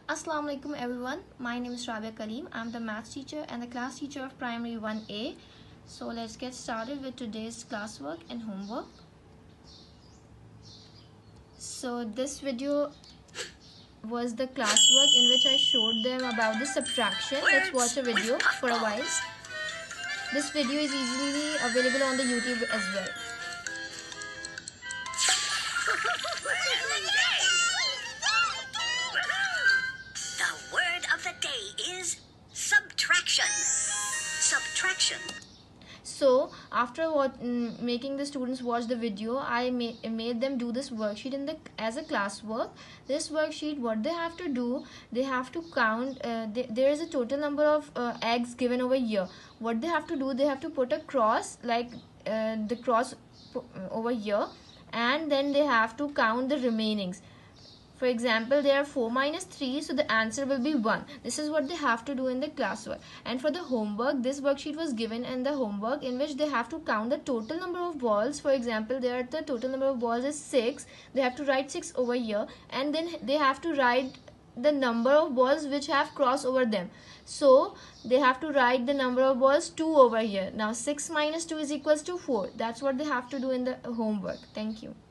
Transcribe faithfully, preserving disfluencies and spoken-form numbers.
Assalamu alaikum everyone. My name is Rabia Kareem. I'm the maths teacher and the class teacher of Primary one A. So let's get started with today's classwork and homework. So this video was the classwork in which I showed them about the subtraction. Let's watch a video for a while. This video is easily available on the YouTube as well. The word of the day is subtraction. Subtraction. So after what mm, making the students watch the video, I ma made them do this worksheet in the as a classwork. This worksheet, what they have to do, they have to count. Uh, they, there is a total number of uh, eggs given over here. What they have to do, they have to put a cross, like uh, the cross over here, and then they have to count the remainings. For example, there are four minus three, so the answer will be one. This is what they have to do in the classwork. And for the homework, this worksheet was given in the homework in which they have to count the total number of balls. For example, there the total number of balls is six. They have to write six over here, and then they have to write the number of balls which have cross over them. So they have to write the number of balls two over here. Now six minus two is equals to four. That's what they have to do in the homework. Thank you.